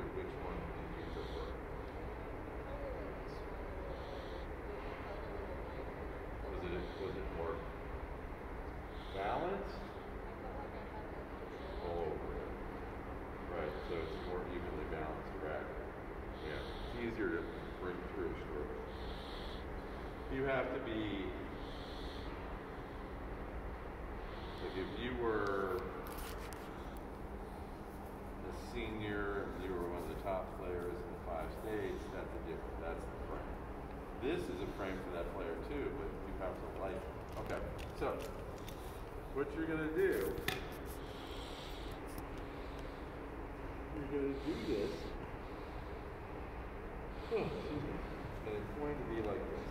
which one do you prefer? Was it more balanced? All over it. Right, so it's more evenly balanced rack. Yeah, it's easier to bring through stroke. You have to be, like if you were a senior and you were one of the top players in the 5 states, that's the frame. This is a frame for that player too, but you have to like it. Okay, so what you're gonna do, you're gonna do this. Oh, excuse me. And it's going to be like this.